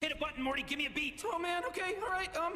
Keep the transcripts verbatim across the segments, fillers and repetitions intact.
Hit a button, Morty, give me a beat. Oh man, okay, alright, um...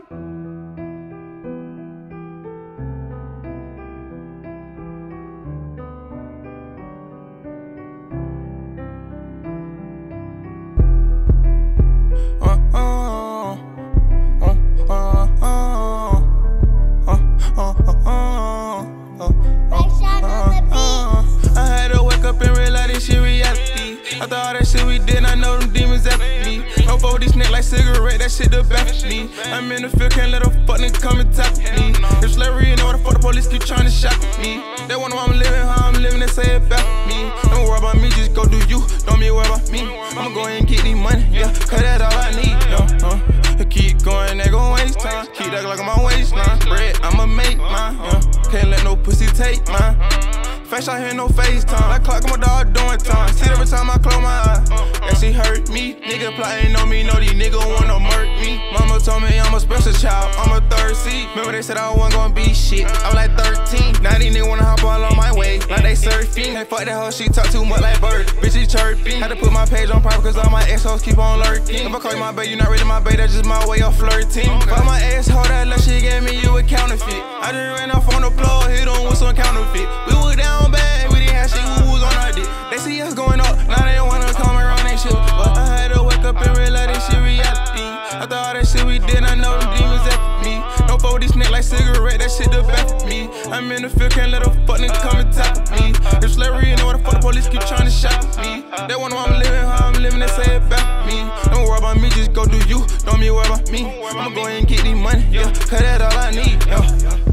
After all that shit we did, I know them demons after me. No for these neck like cigarette, that shit the best for me. I'm in the field, can't let a fuck nigga come and tap me. If slavery, you know what the fuck the police keep trying to shot me. They wonder why I'm living, how I'm living, they say it back me. Don't worry about me, just go do you, don't be worried about me. I'ma go ahead and get these money, yeah, cause that's all I need, yeah, uh. Keep going, they gon' waste time. Keep that like on my waistline. Bread, I'ma make mine, yeah. Can't let no pussy take mine. Face out here, no FaceTime. That clock on my dog doing time. See every time I close my eyes. That she hurt me. Nigga plotting on me, know these niggas wanna murk me. Mama told me I'm a special child, I'm a third seed. Remember they said I wasn't gonna be shit. I was like thirteen. Now these niggas wanna hop all on my way, like they surfing. Hey, fuck that hoe, she talk too much like bird. Bitch, she chirping. Had to put my page on private cause all my ex-hoes keep on lurking. If I call you my bae, you not really my bae, that's just my way of flirting. Fuck my ex-hoe, that love she gave me, you a counterfeit. I just ran off on the floor, hit on with some counterfeit. We was down bad, we didn't have shit, we was on our dick. They see us going up, now they wanna come around and shit. But I had to wake up and realize this shit reality. After all that shit we did, I know them demons after me. No for these neck like cigarette, that shit the best for me. I'm in the field, can't let a fuck nigga come and tap me. If slavery, you know what the fuck the police keep trying to shot me. They wonder why I'm living, how I'm living, they say it back me. Don't worry about me, just go do you, don't be worried about me. I'ma go ahead and get these money, yeah, cause that's all I need, yeah.